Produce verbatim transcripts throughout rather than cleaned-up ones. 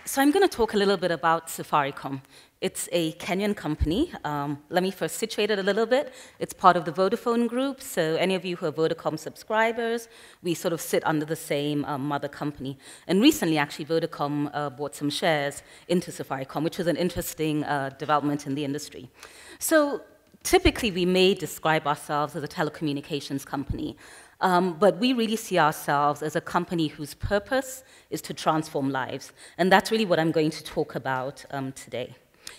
So I'm going to talk a little bit about Safaricom. It's a Kenyan company. Um, let me first situate it a little bit. It's part of the Vodafone group, so any of you who are Vodacom subscribers, we sort of sit under the same um, mother company. And recently, actually, Vodacom uh, bought some shares into Safaricom, which was an interesting uh, development in the industry. So typically, we may describe ourselves as a telecommunications company. Um, but we really see ourselves as a company whose purpose is to transform lives. And that's really what I'm going to talk about um, today.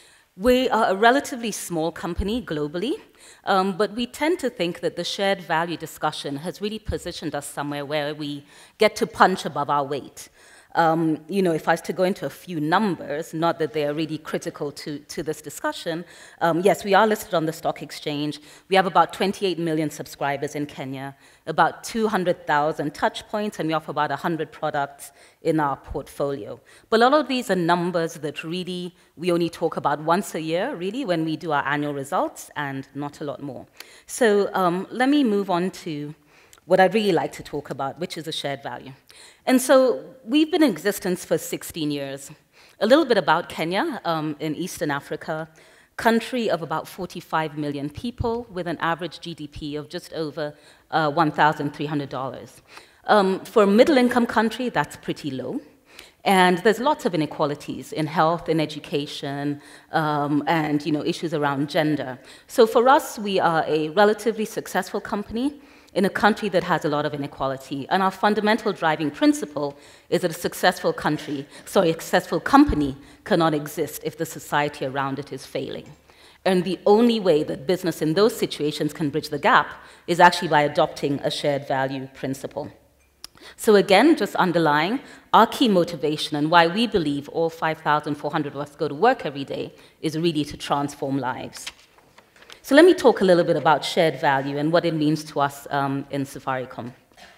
We are a relatively small company globally, um, but we tend to think that the shared value discussion has really positioned us somewhere where we get to punch above our weight. Um, you know, if I was to go into a few numbers, not that they are really critical to, to this discussion, um, yes, we are listed on the stock exchange. We have about twenty-eight million subscribers in Kenya, about two hundred thousand touch points, and we offer about one hundred products in our portfolio. But a lot of these are numbers that really we only talk about once a year, really, when we do our annual results, and not a lot more. So um, let me move on to what I'd really like to talk about, which is a shared value. And so we've been in existence for sixteen years. A little bit about Kenya um, in Eastern Africa, country of about forty-five million people with an average G D P of just over uh, one thousand three hundred dollars. Um, for a middle-income country, that's pretty low. And there's lots of inequalities in health, in education, um, and you know, issues around gender. So for us, we are a relatively successful company in a country that has a lot of inequality. And our fundamental driving principle is that a successful country, sorry, a successful company cannot exist if the society around it is failing. And the only way that business in those situations can bridge the gap is actually by adopting a shared value principle. So again, just underlying, our key motivation and why we believe all five thousand four hundred of us go to work every day is really to transform lives. So let me talk a little bit about shared value and what it means to us um, in Safaricom.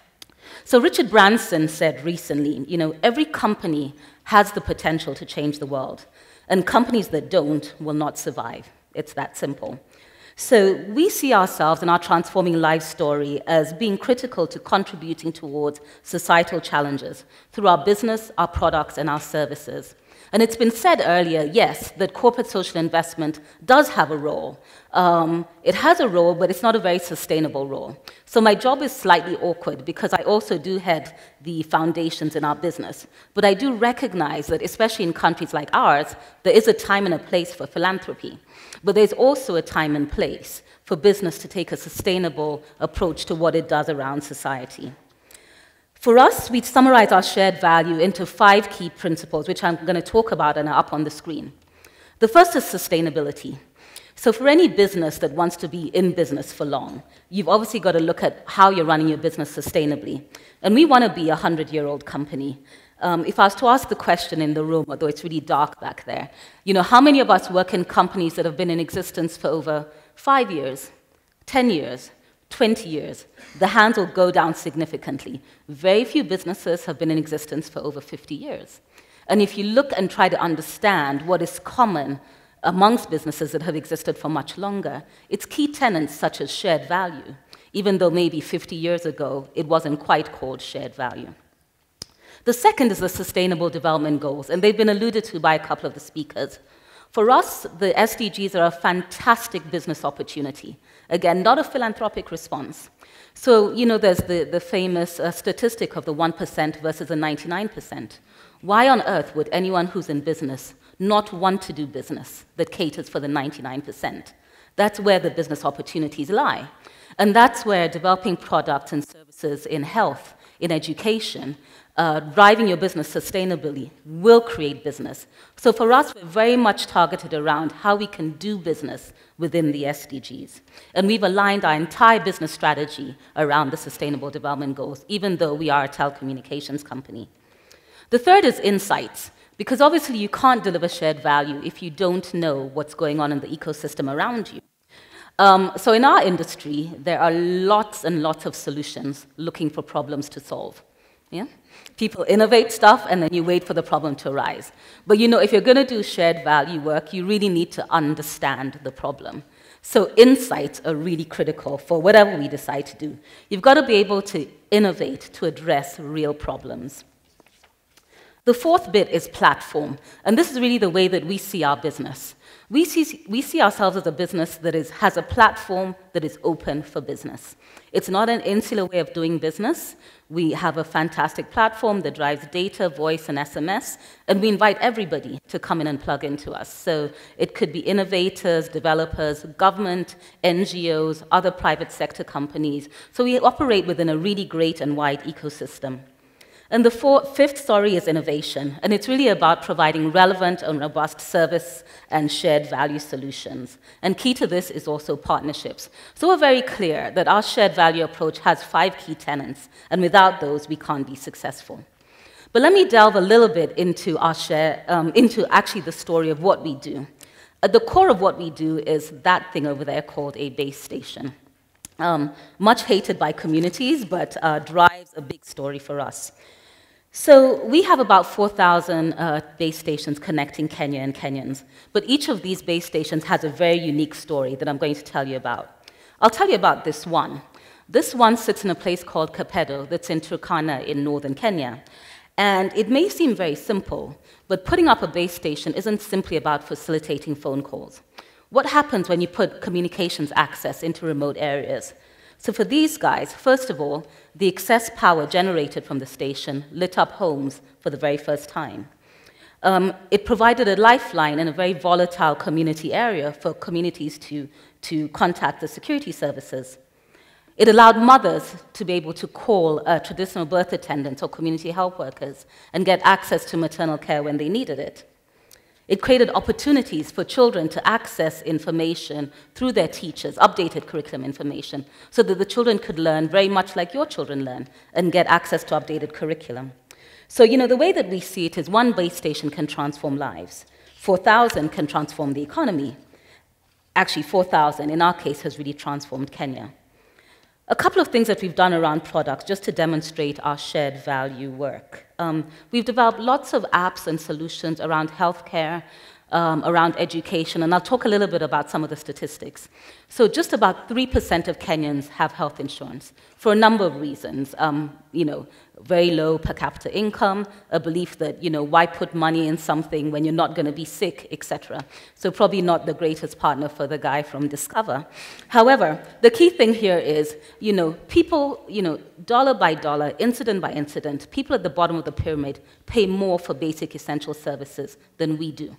So Richard Branson said recently, you know, every company has the potential to change the world, and companies that don't will not survive. It's that simple. So we see ourselves in our transforming life story as being critical to contributing towards societal challenges through our business, our products, and our services. And it's been said earlier, yes, that corporate social investment does have a role. Um, it has a role, but it's not a very sustainable role. So my job is slightly awkward because I also do head the foundations in our business. But I do recognize that, especially in countries like ours, there is a time and a place for philanthropy. But there's also a time and place for business to take a sustainable approach to what it does around society. For us, we summarize our shared value into five key principles, which I'm going to talk about and are up on the screen. The first is sustainability. So for any business that wants to be in business for long, you've obviously got to look at how you're running your business sustainably. And we want to be a hundred-year-old company. Um, if I was to ask the question in the room, although it's really dark back there, you know, how many of us work in companies that have been in existence for over five years, ten years, twenty years? The hands will go down significantly. Very few businesses have been in existence for over fifty years. And if you look and try to understand what is common amongst businesses that have existed for much longer, it's key tenets such as shared value, even though maybe fifty years ago it wasn't quite called shared value. The second is the Sustainable Development Goals, and they've been alluded to by a couple of the speakers. For us, the S D Gs are a fantastic business opportunity. Again, not a philanthropic response. So, you know, there's the, the famous uh, statistic of the one percent versus the ninety-nine percent. Why on earth would anyone who's in business not want to do business that caters for the ninety-nine percent? That's where the business opportunities lie. And that's where developing products and services in health, in education, Uh, driving your business sustainably will create business. So for us, we're very much targeted around how we can do business within the S D Gs. And we've aligned our entire business strategy around the Sustainable Development Goals, even though we are a telecommunications company. The third is insights, because obviously you can't deliver shared value if you don't know what's going on in the ecosystem around you. Um, so in our industry, there are lots and lots of solutions looking for problems to solve. Yeah? People innovate stuff, and then you wait for the problem to arise. But you know, if you're going to do shared value work, you really need to understand the problem. So insights are really critical for whatever we decide to do. You've got to be able to innovate to address real problems. The fourth bit is platform, and this is really the way that we see our business. We see, we see ourselves as a business that is, has a platform that is open for business. It's not an insular way of doing business. We have a fantastic platform that drives data, voice, and S M S, and we invite everybody to come in and plug into us. So it could be innovators, developers, government, N G Os, other private sector companies. So we operate within a really great and wide ecosystem. And the four, fifth story is innovation, and it's really about providing relevant and robust service and shared value solutions. And key to this is also partnerships. So we're very clear that our shared value approach has five key tenets, and without those, we can't be successful. But let me delve a little bit into our share, um, into actually the story of what we do. At the core of what we do is that thing over there called a base station. Um, much hated by communities, but uh, drives a big story for us. So we have about four thousand uh, base stations connecting Kenya and Kenyans, but each of these base stations has a very unique story that I'm going to tell you about. I'll tell you about this one. This one sits in a place called Kapedo that's in Turkana in northern Kenya. And it may seem very simple, but putting up a base station isn't simply about facilitating phone calls. What happens when you put communications access into remote areas? So for these guys, first of all, the excess power generated from the station lit up homes for the very first time. Um, it provided a lifeline in a very volatile community area for communities to, to contact the security services. It allowed mothers to be able to call uh, traditional birth attendants or community health workers and get access to maternal care when they needed it. It created opportunities for children to access information through their teachers, updated curriculum information, so that the children could learn very much like your children learn and get access to updated curriculum. So, you know, the way that we see it is one base station can transform lives. four thousand can transform the economy. Actually, four thousand, in our case, has really transformed Kenya. A couple of things that we've done around products just to demonstrate our shared value work. Um, we've developed lots of apps and solutions around healthcare, um, around education, and I'll talk a little bit about some of the statistics. So just about three percent of Kenyans have health insurance for a number of reasons. Um, you know, very low per capita income, a belief that, you know, why put money in something when you're not going to be sick, et cetera. So probably not the greatest partner for the guy from Discover. However, the key thing here is, you know, people, you know, dollar by dollar, incident by incident, people at the bottom of the pyramid pay more for basic essential services than we do.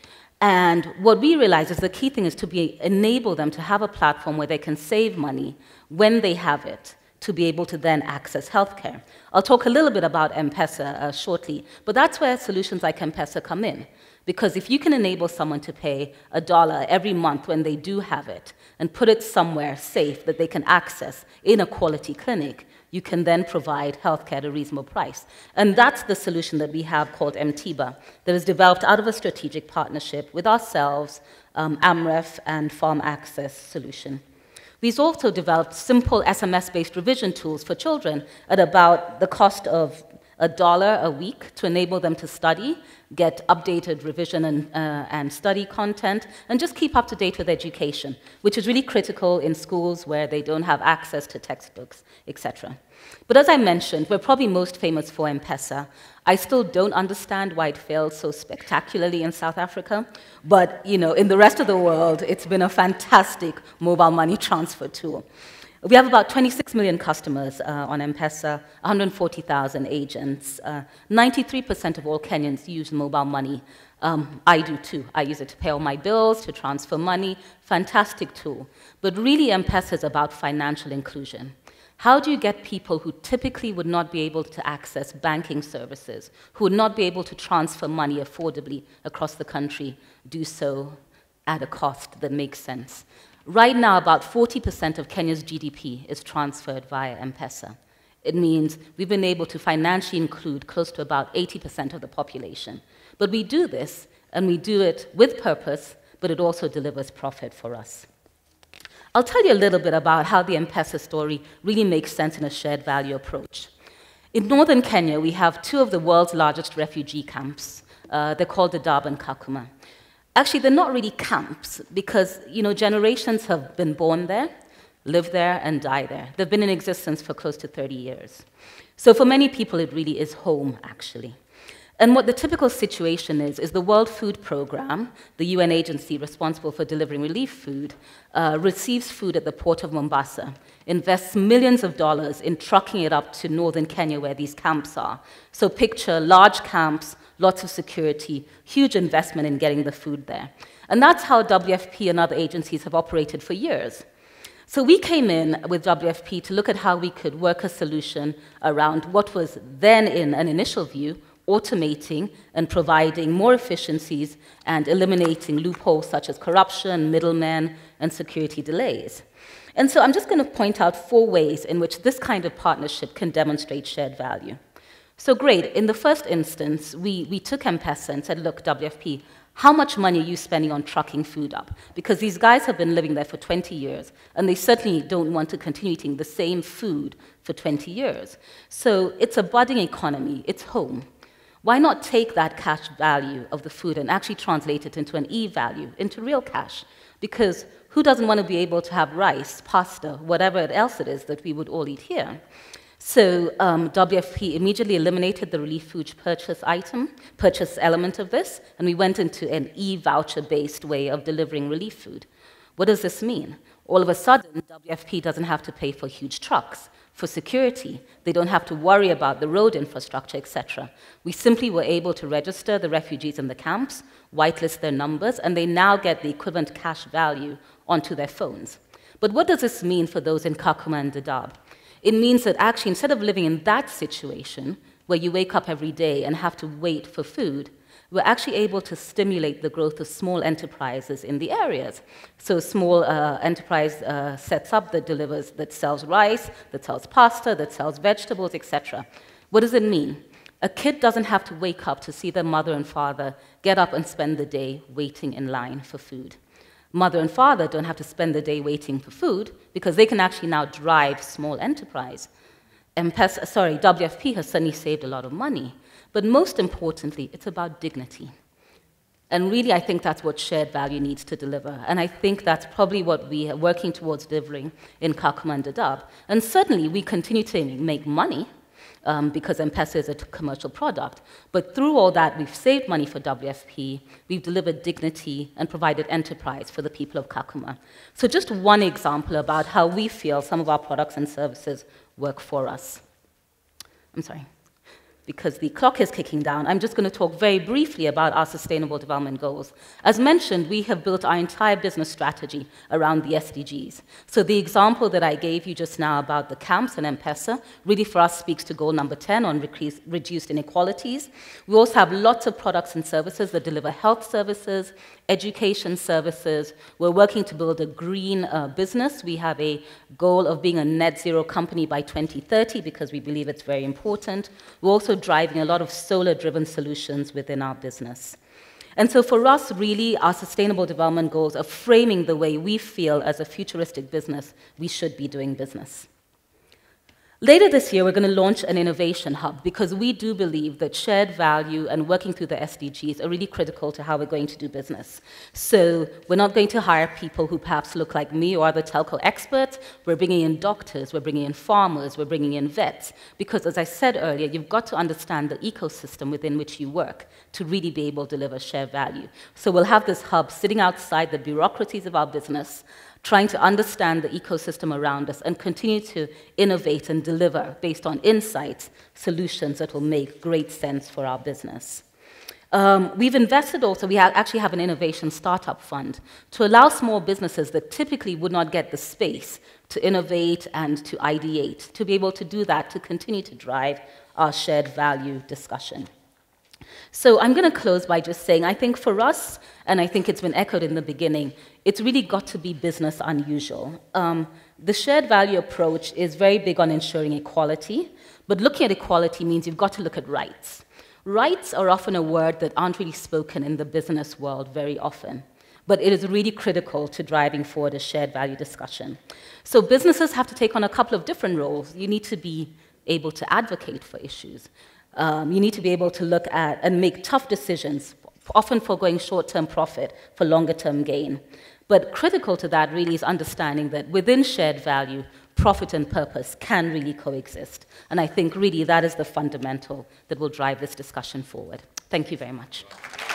And what we realize is the key thing is to be, enable them to have a platform where they can save money when they have it, to be able to then access healthcare. I'll talk a little bit about M-Pesa uh, shortly, but that's where solutions like M-Pesa come in. Because if you can enable someone to pay a dollar every month when they do have it, and put it somewhere safe that they can access in a quality clinic, you can then provide healthcare at a reasonable price. And that's the solution that we have called M-Tiba, that is developed out of a strategic partnership with ourselves, um, AMREF, and Farm Access Solution. We've also developed simple S M S-based revision tools for children at about the cost of a dollar a week to enable them to study, get updated revision and, uh, and study content, and just keep up to date with education, which is really critical in schools where they don't have access to textbooks, et cetera. But as I mentioned, we're probably most famous for M-Pesa. I still don't understand why it failed so spectacularly in South Africa, but you know, in the rest of the world, it's been a fantastic mobile money transfer tool. We have about twenty-six million customers uh, on M-Pesa, one hundred forty thousand agents. Uh, ninety-three percent of all Kenyans use mobile money. Um, I do too. I use it to pay all my bills, to transfer money. Fantastic tool. But really, M-Pesa is about financial inclusion. How do you get people who typically would not be able to access banking services, who would not be able to transfer money affordably across the country, do so at a cost that makes sense? Right now, about forty percent of Kenya's G D P is transferred via M-Pesa. It means we've been able to financially include close to about eighty percent of the population. But we do this, and we do it with purpose, but it also delivers profit for us. I'll tell you a little bit about how the M-Pesa story really makes sense in a shared value approach. In northern Kenya, we have two of the world's largest refugee camps. Uh, they're called Dadaab and Kakuma. Actually, they're not really camps because, you know, generations have been born there, live there, and die there. They've been in existence for close to thirty years. So for many people, it really is home, actually. And what the typical situation is, is the World Food Programme, the U N agency responsible for delivering relief food, uh, receives food at the port of Mombasa, invests millions of dollars in trucking it up to northern Kenya where these camps are. So picture large camps, lots of security, huge investment in getting the food there. And that's how W F P and other agencies have operated for years. So we came in with W F P to look at how we could work a solution around what was then, in an initial view, automating and providing more efficiencies and eliminating loopholes such as corruption, middlemen, and security delays. And so I'm just going to point out four ways in which this kind of partnership can demonstrate shared value. So great, in the first instance, we, we took M-Pesa and said, look, W F P, how much money are you spending on trucking food up? Because these guys have been living there for twenty years, and they certainly don't want to continue eating the same food for twenty years. So it's a budding economy, it's home. Why not take that cash value of the food and actually translate it into an e-value, into real cash? Because who doesn't want to be able to have rice, pasta, whatever else it is that we would all eat here? So um, W F P immediately eliminated the relief food purchase item, purchase element of this, and we went into an e-voucher-based way of delivering relief food. What does this mean? All of a sudden, W F P doesn't have to pay for huge trucks, for security. They don't have to worry about the road infrastructure, et cetera. We simply were able to register the refugees in the camps, whitelist their numbers, and they now get the equivalent cash value onto their phones. But what does this mean for those in Kakuma and Dadaab? It means that actually, instead of living in that situation, where you wake up every day and have to wait for food, we're actually able to stimulate the growth of small enterprises in the areas. So small uh, enterprise uh, sets up that delivers, that sells rice, that sells pasta, that sells vegetables, et cetera. What does it mean? A kid doesn't have to wake up to see their mother and father get up and spend the day waiting in line for food. Mother and father don't have to spend the day waiting for food because they can actually now drive small enterprise. M-Pesa, sorry, W F P has suddenly saved a lot of money. But most importantly, it's about dignity. And really, I think that's what shared value needs to deliver. And I think that's probably what we are working towards delivering in Kakuma and Dadaab. And certainly, we continue to make money um, because M-Pesa is a commercial product. But through all that, we've saved money for W F P, we've delivered dignity and provided enterprise for the people of Kakuma. So just one example about how we feel some of our products and services work for us. I'm sorry. Because the clock is kicking down, I'm just going to talk very briefly about our Sustainable Development Goals. As mentioned, we have built our entire business strategy around the S D Gs. So the example that I gave you just now about the camps and M-Pesa really for us speaks to goal number ten on reduced inequalities. We also have lots of products and services that deliver health services, education services. We're working to build a green uh, business. We have a goal of being a net zero company by twenty thirty because we believe it's very important. We're also driving a lot of solar-driven solutions within our business. And so for us, really, our Sustainable Development Goals are framing the way we feel as a futuristic business we should be doing business. Later this year, we're going to launch an innovation hub because we do believe that shared value and working through the S D Gs are really critical to how we're going to do business. So we're not going to hire people who perhaps look like me or other telco experts. We're bringing in doctors, we're bringing in farmers, we're bringing in vets. Because as I said earlier, you've got to understand the ecosystem within which you work to really be able to deliver shared value. So we'll have this hub sitting outside the bureaucracies of our business, trying to understand the ecosystem around us and continue to innovate and deliver based on insights, solutions that will make great sense for our business. Um, we've invested also, we ha actually have an innovation startup fund to allow small businesses that typically would not get the space to innovate and to ideate, to be able to do that, to continue to drive our shared value discussion. So I'm going to close by just saying, I think for us, and I think it's been echoed in the beginning, it's really got to be business unusual. Um, the shared value approach is very big on ensuring equality, but looking at equality means you've got to look at rights. Rights are often a word that aren't really spoken in the business world very often, but it is really critical to driving forward a shared value discussion. So businesses have to take on a couple of different roles. You need to be able to advocate for issues. Um, you need to be able to look at and make tough decisions, often foregoing short-term profit for longer-term gain. But critical to that really is understanding that within shared value, profit and purpose can really coexist. And I think really that is the fundamental that will drive this discussion forward. Thank you very much.